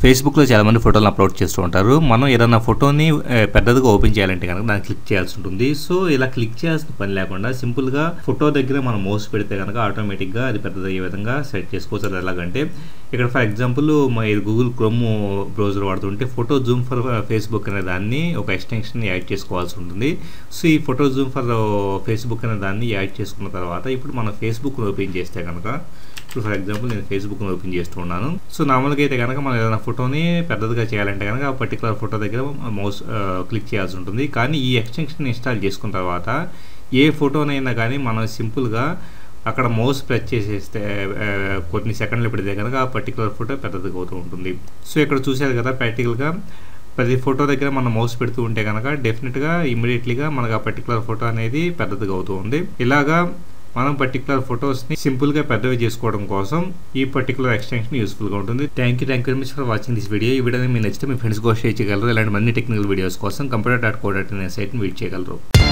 ఫేస్బుక్లో చాలామంది ఫోటోలను అప్లోడ్ చేస్తూ ఉంటారు. మనం ఏదైనా ఫోటోని పెద్దదిగా ఓపెన్ చేయాలంటే కనుక దాన్ని క్లిక్ చేయాల్సి ఉంటుంది. సో ఇలా క్లిక్ చేయాల్సిన పని లేకుండా సింపుల్గా ఫోటో దగ్గర మనం మౌస్ పెడితే కనుక ఆటోమేటిక్గా అది పెద్దదయ్యే విధంగా సెట్ చేసుకోవచ్చు. అది ఎలాగంటే ఇక్కడ for example Google Chrome browser వాడుతుంటే ఫోటో జూమ్ ఫర్ ఫేస్బుక్ అనే దాన్ని ఒక ఎక్స్టెన్షన్ యాడ్ చేసుకోవాల్సి ఉంటుంది. సో ఈ ఫోటో జూమ్ ఫర్ ఫేస్బుక్ అనే దాన్ని యాడ్ చేసుకున్న తర్వాత ఇప్పుడు మనం ఫేస్బుక్ను ఓపెన్ చేస్తే కనుక ఇప్పుడు ఫర్ ఎగ్జాంపుల్ నేను ఫేస్బుక్ను ఓపెన్ చేస్తున్నాను. సో నార్మల్గా అయితే కనుక మనం ఏదైనా ఫోటోని పెద్దదిగా చేయాలంటే కనుక ఆ పర్టికులర్ ఫోటో దగ్గర మౌస్ క్లిక్ చేయాల్సి ఉంటుంది. కానీ ఈ ఎక్స్టెన్షన్ ఇన్స్టాల్ చేసుకున్న తర్వాత ఏ ఫోటోనైనా కానీ మనం సింపుల్గా అక్కడ మౌస్ ప్రెస్ చేసేస్తే కొన్ని సెకండ్లు పెడితే కనుక ఆ పర్టికులర్ ఫోటో పెద్దదిగా అవుతూ ఉంటుంది. సో ఇక్కడ చూసారు కదా ప్రాక్టికల్గా ప్రతి ఫోటో దగ్గర మనం మౌస్ పెడుతూ ఉంటే కనుక డెఫినెట్గా ఇమీడియట్లీగా మనకు ఆ పర్టికులర్ ఫోటో అనేది పెద్దదిగా అవుతూ ఉంది. ఇలాగా మనం పర్టికులర్ ఫొటోస్ని సింపుల్గా పెద్దవి చేసుకోవడం కోసం ఈ పర్టికులర్ ఎక్స్టెన్షన్ యూస్ఫుల్గా ఉంటుంది. Thank you very much for watching this video. ఈ వీడియోని మీరు నచ్చితే మీ ఫ్రెండ్స్ కూడా షేర్ చేయగలరు. ఇలాంటి మరిన్ని టెక్నికల్ వీడియోస్ కోసం computer.co.in అనే సైట్ని విజిట్ చేయగలరు.